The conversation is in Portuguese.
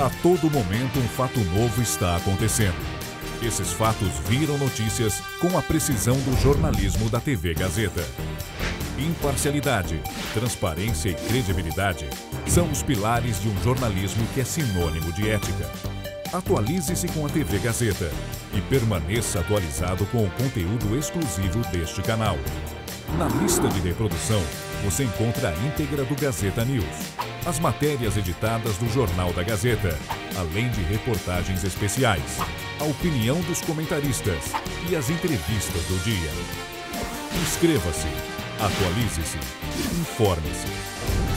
A todo momento um fato novo está acontecendo. Esses fatos viram notícias com a precisão do jornalismo da TV Gazeta. Imparcialidade, transparência e credibilidade são os pilares de um jornalismo que é sinônimo de ética. Atualize-se com a TV Gazeta e permaneça atualizado com o conteúdo exclusivo deste canal. Na lista de reprodução, você encontra a íntegra do Gazeta News, as matérias editadas do Jornal da Gazeta, além de reportagens especiais, a opinião dos comentaristas e as entrevistas do dia. Inscreva-se, atualize-se, informe-se.